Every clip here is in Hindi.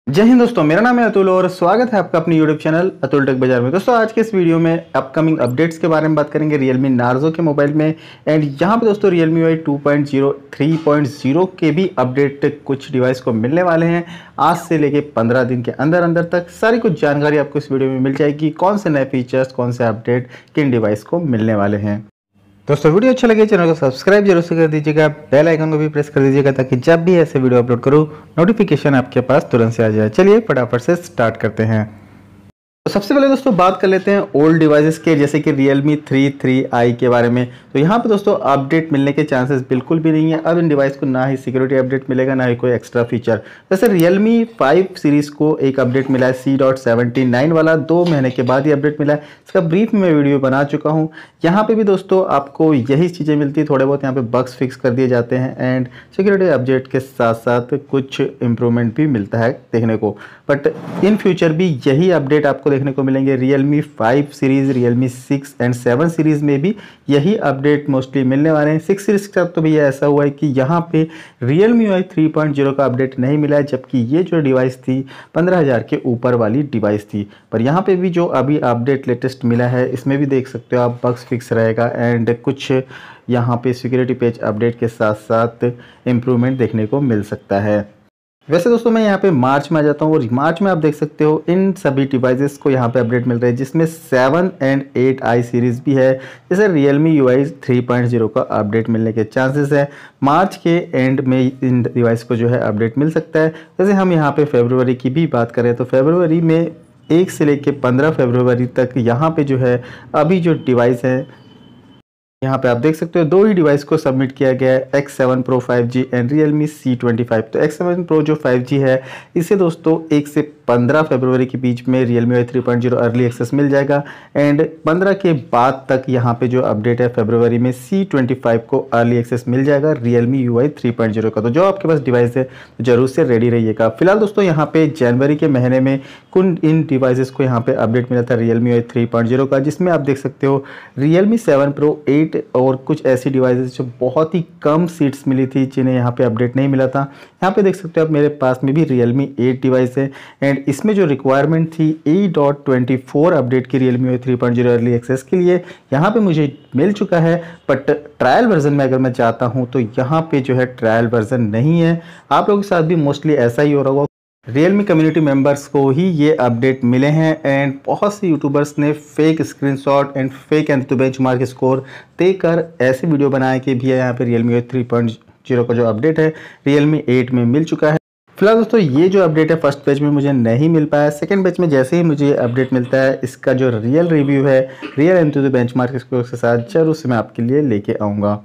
जय हिंद दोस्तों, मेरा नाम है अतुल और स्वागत है आपका अपनी यूट्यूब चैनल अतुल टेक बाजार में। दोस्तों आज के इस वीडियो में अपकमिंग अपडेट्स के बारे में बात करेंगे Realme Narzo के मोबाइल में। एंड यहाँ पे दोस्तों Realme UI 2.0 3.0 के भी अपडेट कुछ डिवाइस को मिलने वाले हैं। आज से लेके 15 दिन के अंदर अंदर तक सारी कुछ जानकारी आपको इस वीडियो में मिल जाएगी। कौन से नए फीचर्स, कौन से अपडेट किन डिवाइस को मिलने वाले हैं। दोस्तों वीडियो अच्छा लगे चैनल को सब्सक्राइब जरूर से कर दीजिएगा, बेल आइकन को भी प्रेस कर दीजिएगा ताकि जब भी ऐसे वीडियो अपलोड करूँ नोटिफिकेशन आपके पास तुरंत से आ जाए। चलिए फटाफट से स्टार्ट करते हैं। तो सबसे पहले दोस्तों बात कर लेते हैं ओल्ड डिवाइसेस के, जैसे कि Realme 33i के बारे में। तो यहाँ पे दोस्तों अपडेट मिलने के चांसेस बिल्कुल भी नहीं है। अब इन डिवाइस को ना ही सिक्योरिटी अपडेट मिलेगा, ना ही कोई एक्स्ट्रा फीचर। जैसे Realme 5 सीरीज़ को एक अपडेट मिला है C.79 वाला, 2 महीने के बाद ही अपडेट मिला है। इसका ब्रीफ में मैं वीडियो बना चुका हूँ। यहाँ पे भी दोस्तों आपको यही चीज़ें मिलती है, थोड़े बहुत यहाँ पे बग्स फिक्स कर दिए जाते हैं एंड सिक्योरिटी अपडेट के साथ साथ कुछ इम्प्रूवमेंट भी मिलता है देखने को। बट इन फ्यूचर भी यही अपडेट आपको देखने को मिलेंगे। Realme 5 series, Realme 6 and 7 series में भी यही अपडेट मोस्टली मिलने वाले हैं। 6 सीरीज़ का तो भैया ऐसा हुआ है कि यहाँ पे Realme UI 3.0 का अपडेट नहीं मिला है, जबकि ये जो डिवाइस थी 15,000 के ऊपर वाली डिवाइस थी। पर यहाँ पे भी जो अभी अपडेट लेटेस्ट मिला है, इसमें भी देख सकते हो आप बग्स फिक्स रहेगा एंड कुछ यहाँ पे सिक्योरिटी पैच अपडेट के साथ साथ इम्प्रूवमेंट देखने को मिल सकता है। वैसे दोस्तों मैं यहाँ पे मार्च में आ जाता हूँ और मार्च में आप देख सकते हो इन सभी डिवाइसेस को यहाँ पे अपडेट मिल रहा है, जिसमें 7 एंड 8i सीरीज़ भी है। जैसे Realme UI 3.0 का अपडेट मिलने के चांसेस है। मार्च के एंड में इन डिवाइस को जो है अपडेट मिल सकता है। जैसे हम यहाँ पे फरवरी की भी बात करें तो फरवरी में 1 से लेके 15 फरवरी तक यहाँ पे जो है अभी जो डिवाइस है, यहाँ पे आप देख सकते हो 2 ही डिवाइस को सबमिट किया गया है, X7 Pro 5G and Realme C25। तो X7 Pro जो 5G है, इसे दोस्तों 1 से 15 फरवरी के बीच में Realme UI 3.0 अर्ली एक्सेस मिल जाएगा एंड 15 के बाद तक यहाँ पे जो अपडेट है फरवरी में C25 को अर्ली एक्सेस मिल जाएगा Realme UI 3.0 का। तो जो आपके पास डिवाइस है जरूर से रेडी रहिएगा। फिलहाल दोस्तों यहाँ पे जनवरी के महीने में कुल इन डिवाइसेस को यहाँ पे अपडेट मिला था Realme UI 3.0 का, जिसमें आप देख सकते हो Realme 7 Pro 8 और कुछ ऐसी डिवाइसेस जो बहुत ही कम सीट्स मिली थी, जिन्हें यहाँ पे अपडेट नहीं मिला था। यहाँ पे देख सकते हो आप मेरे पास में भी Realme 8 डिवाइस है एंड इसमें जो रिक्वायरमेंट थी A.24 अपडेट की Realme UI 3.0 अर्ली एक्सेस के लिए, यहाँ पे मुझे मिल चुका है। बट ट्रायल वर्जन में अगर मैं चाहता हूँ तो यहाँ पे जो है ट्रायल वर्जन नहीं है। आप लोगों के साथ भी मोस्टली ऐसा ही हो रहा होगा। Realme कम्युनिटी मेंबर्स को ही ये अपडेट मिले हैं एंड बहुत से यूट्यूबर्स ने fake screenshot and fake AnTuTu benchmark score देकर ऐसे वीडियो बनाए कि भैया यहाँ पे Realme UI 3.0 का जो अपडेट है Realme 8 में मिल चुका है। फिलहाल दोस्तों ये जो अपडेट है फर्स्ट पेज में मुझे नहीं मिल पाया। सेकंड पेज में जैसे ही मुझे अपडेट मिलता है, इसका जो रियल रिव्यू है रियल एंथु बेंचमार्क स्कोर के साथ जरूर से मैं आपके लिए लेके आऊँगा।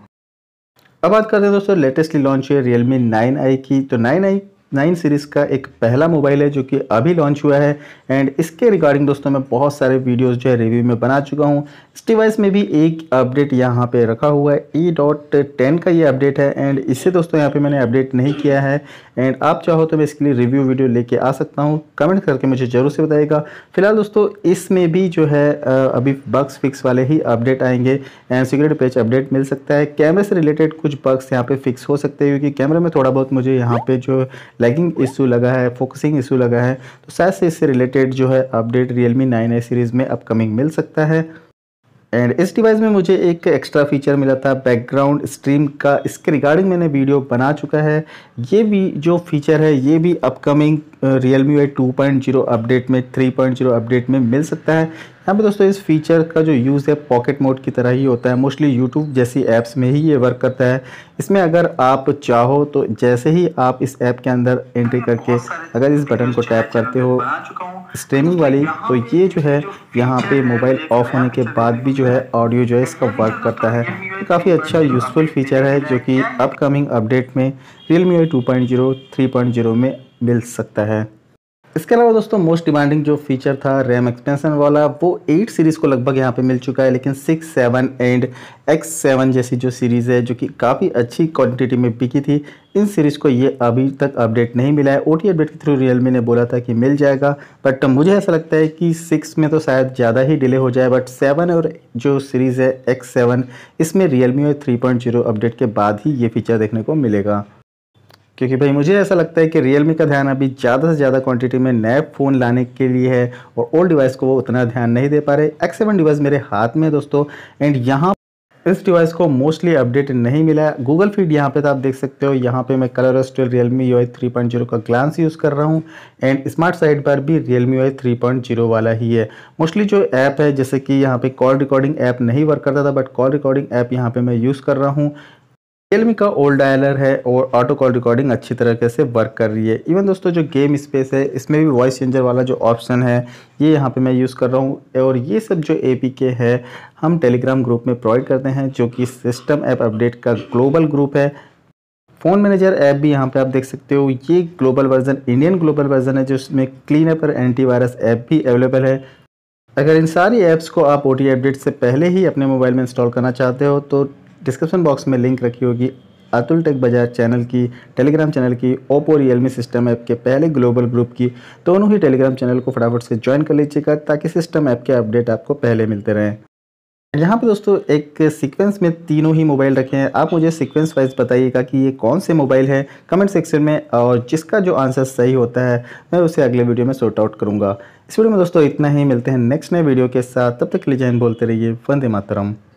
अब बात करते हैं दोस्तों लेटेस्टली लॉन्च हुई Realme 9i की। तो 9 सीरीज़ का एक पहला मोबाइल है जो कि अभी लॉन्च हुआ है एंड इसके रिगार्डिंग दोस्तों मैं बहुत सारे वीडियोस जो है रिव्यू में बना चुका हूं। इस डिवाइस में भी एक अपडेट यहाँ पे रखा हुआ है, E.10 का ये अपडेट है एंड इसे दोस्तों यहाँ पे मैंने अपडेट नहीं किया है एंड आप चाहो तो मैं इसके लिए रिव्यू वीडियो लेके आ सकता हूँ। कमेंट करके मुझे ज़रूर से बताइएगा। फिलहाल दोस्तों इसमें भी जो है अभी बग्स फिक्स वाले ही अपडेट आएंगे एंड सिक्योरिटी पैच अपडेट मिल सकता है। कैमरे से रिलेटेड कुछ बग्स यहाँ पे फिक्स हो सकते हैं, क्योंकि कैमरे में थोड़ा बहुत मुझे यहाँ पे जो लैगिंग इशू लगा है, फोकसिंग इशू लगा है, तो शायद से इससे रिलेटेड जो है अपडेट Realme 9i सीरीज़ में अपकमिंग मिल सकता है। एंड इस डिवाइस में मुझे एक एक्स्ट्रा फीचर मिला था बैकग्राउंड स्ट्रीम का, इसके रिगार्डिंग मैंने वीडियो बना चुका है। ये भी जो फीचर है ये भी अपकमिंग Realme UI 2.0 अपडेट में 3.0 अपडेट में मिल सकता है। यहाँ पे दोस्तों इस फीचर का जो यूज़ है पॉकेट मोड की तरह ही होता है, मोस्टली यूट्यूब जैसी ऐप्स में ही ये वर्क करता है। इसमें अगर आप चाहो तो जैसे ही आप इस ऐप के अंदर एंट्री करके अगर इस बटन को टैप करते हो स्ट्रीमिंग वाली, तो ये जो है यहाँ पे मोबाइल ऑफ होने के बाद भी जो है ऑडियो जो है इसका वर्क करता है। तो काफ़ी अच्छा यूज़फुल फीचर है जो कि अपकमिंग अपडेट में Realme UI 2.0 3.0 में मिल सकता है। इसके अलावा दोस्तों मोस्ट डिमांडिंग जो फीचर था रैम एक्सपेंशन वाला, वो 8 सीरीज़ को लगभग यहाँ पे मिल चुका है, लेकिन 6, 7 एंड X7 जैसी जो सीरीज़ है जो कि काफ़ी अच्छी क्वांटिटी में बिकी थी, इन सीरीज़ को ये अभी तक अपडेट नहीं मिला है। OTA अपडेट के थ्रू Realme ने बोला था कि मिल जाएगा, बट मुझे ऐसा लगता है कि 6 में तो शायद ज़्यादा ही डिले हो जाए, बट 7 और जो सीरीज़ है X7 इसमें Realme 3.0 अपडेट के बाद ही ये फीचर देखने को मिलेगा। क्योंकि भाई मुझे ऐसा लगता है कि Realme का ध्यान अभी ज़्यादा से ज़्यादा क्वांटिटी में नए फ़ोन लाने के लिए है और ओल्ड डिवाइस को वो उतना ध्यान नहीं दे पा रहे। X7 डिवाइस मेरे हाथ में है दोस्तों, एंड यहाँ इस डिवाइस को मोस्टली अपडेट नहीं मिला है। गूगल फीड यहाँ पे तो आप देख सकते हो, यहाँ पे मैं कलर स्टिल Realme UI 3.0 का ग्लांस यूज़ कर रहा हूँ, एंड स्मार्ट साइड पर भी Realme UI 3.0 वाला ही है। मोस्टली जो ऐप है, जैसे कि यहाँ पे कॉल रिकॉर्डिंग ऐप नहीं वर्क करता था, बट कॉल रिकॉर्डिंग ऐप यहाँ पे मैं यूज़ कर रहा हूँ। Realme का ओल्ड डायलर है और ऑटो कॉल रिकॉर्डिंग अच्छी तरीके से वर्क कर रही है। इवन दोस्तों जो गेम स्पेस है, इसमें भी वॉइस चेंजर वाला जो ऑप्शन है ये यहाँ पे मैं यूज़ कर रहा हूँ। और ये सब जो APK है हम टेलीग्राम ग्रुप में प्रोवाइड करते हैं, जो कि सिस्टम ऐप अपडेट का ग्लोबल ग्रुप है। फ़ोन मैनेजर ऐप भी यहाँ पे आप देख सकते हो, ये global version, Indian global version है, जिसमें क्लीन अप और एंटीवायरस ऐप भी अवेलेबल है। अगर इन सारी ऐप्स को आप OTA अपडेट से पहले ही अपने मोबाइल में इंस्टॉल करना चाहते हो तो डिस्क्रिप्शन बॉक्स में लिंक रखी होगी अतुल टेक बाजार चैनल की, टेलीग्राम चैनल की, ओप्पो Realme सिस्टम ऐप के पहले ग्लोबल ग्रुप की। दोनों ही टेलीग्राम चैनल को फटाफट से ज्वाइन कर लीजिएगा ताकि सिस्टम ऐप के अपडेट आपको पहले मिलते रहें। यहाँ पे दोस्तों एक सीक्वेंस में तीनों ही मोबाइल रखे हैं। आप मुझे सीक्वेंस वाइज बताइएगा कि ये कौन से मोबाइल है कमेंट सेक्शन में, और जिसका जो आंसर सही होता है मैं उसे अगले वीडियो में सॉर्ट आउट करूँगा। इस वीडियो में दोस्तों इतना ही, मिलते हैं नेक्स्ट नए वीडियो के साथ। तब तक के लिए जय हिंद बोलते रहिए, वंदे मातरम।